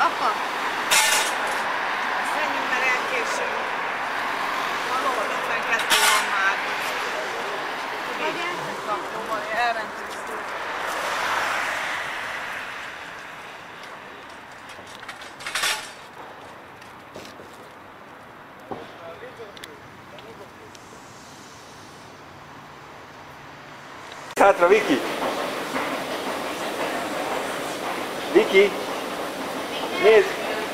Apa! Menjünk, mert elkésünk. Valahol 52 van már. Vagy elmentünk? Elmentünk. Hátra, Viki! Viki! Nézd!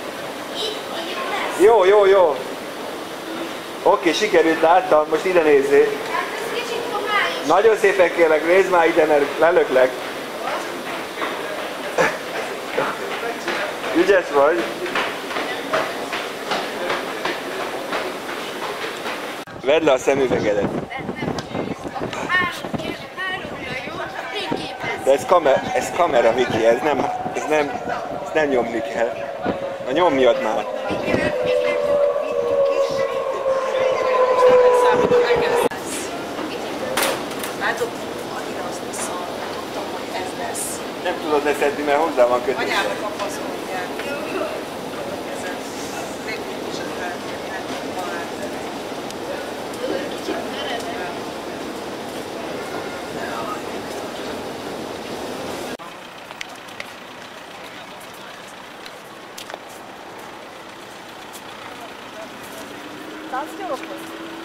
Jó, jó, jó! Oké, sikerült, láttam, most ide nézzél! Nagyon szépen kérlek, nézd már ide, mert lelöklek! Ügyes vagy! Vedd le a szemüvegedet! De ez kamera, Viki, ez nem nyomni kell. Na nyomjad már. Nem tudod leszedni, mert hozzá van kötve. Anyának a faszolják. Tanz yok mu?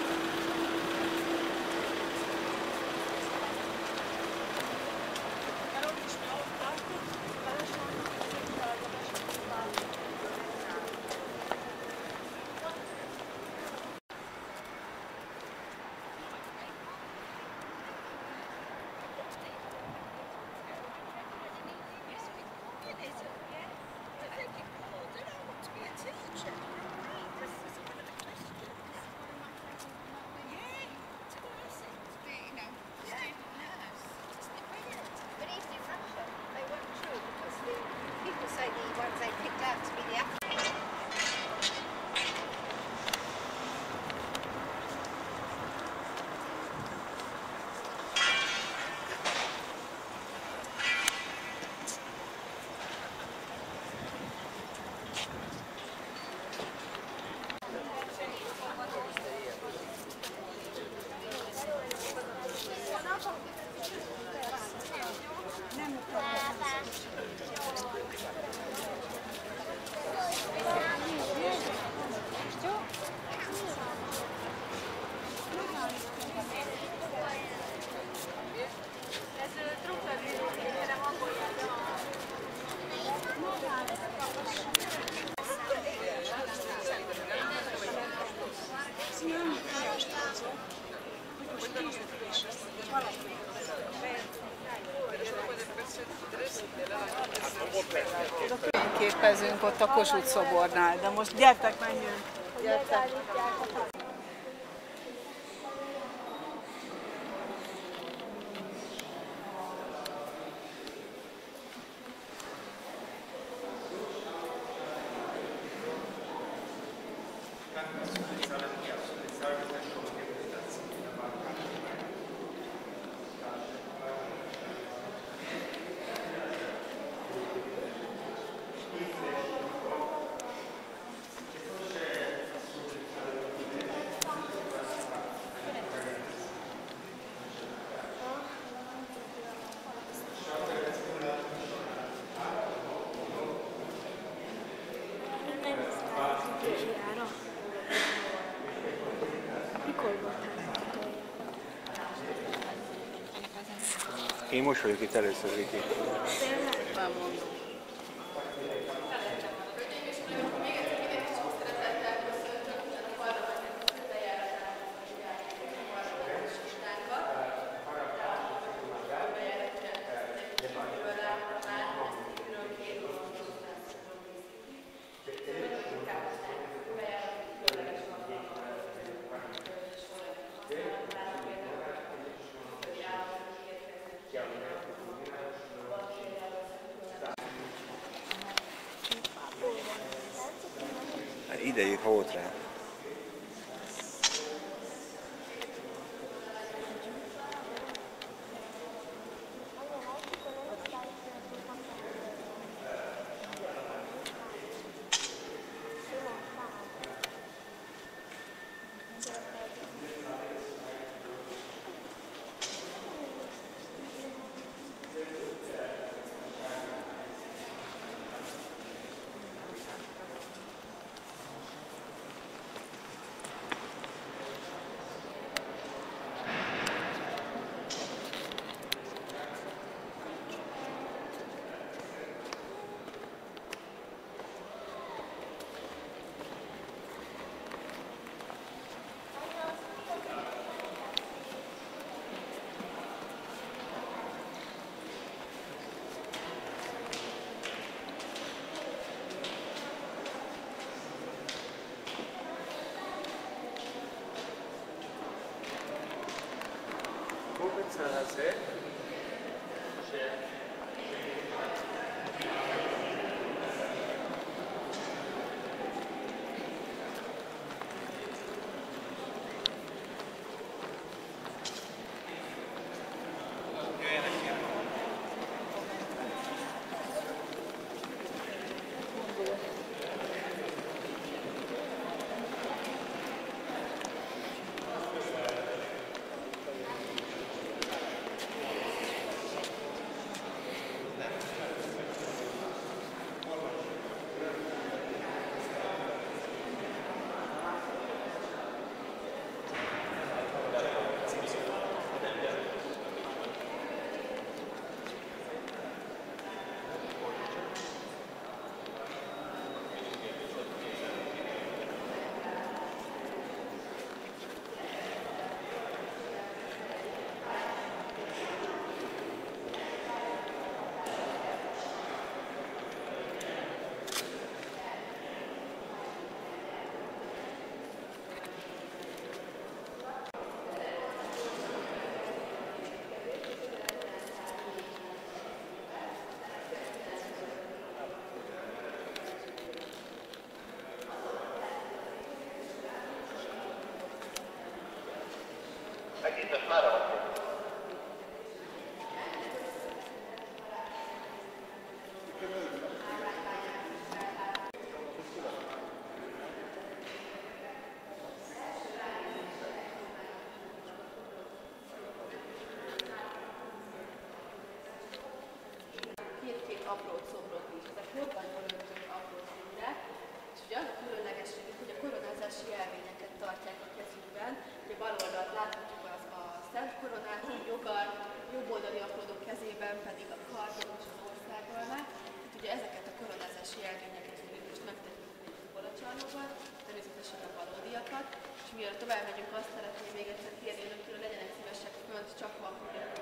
Képezünk ott a Kossuth szobornál, de most gyertek, menjünk! Gyertek. Én most vagyok itt először, Viki. Idejük volt rá. Megint már a két apró szobrot is. Ezek jobban öltött apró színűek, és ugye az a különlegességük, hogy a koronázási jelvényeket tartják a kezükben. Ugye bal oldalt láthatjuk a Szent Koronát, a jogar, jobb oldali apródok kezében pedig a kardon és az országolmát. Itt ugye ezeket a koronázási jelvényeket fogjuk most megtetni a balacsarnokban, természetesen a valódiakat. És mielőtt tovább megyünk, azt szeretném még egyszer kérni önöktől, legyenek szívesek fönt csapva,